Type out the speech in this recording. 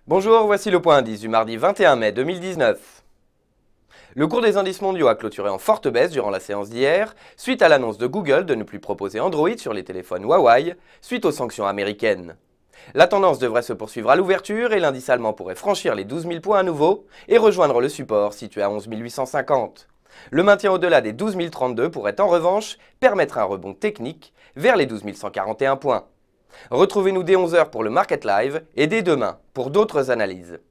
Bonjour, voici le point indice du mardi 21 mai 2019. Le cours des indices mondiaux a clôturé en forte baisse durant la séance d'hier, suite à l'annonce de Google de ne plus proposer Android sur les téléphones Huawei, suite aux sanctions américaines. La tendance devrait se poursuivre à l'ouverture et l'indice allemand pourrait franchir les 12 000 points à nouveau et rejoindre le support situé à 11 850. Le maintien au-delà des 12 032 pourrait en revanche permettre un rebond technique vers les 12 141 points. Retrouvez-nous dès 11 h pour le Market Live et dès demain pour d'autres analyses.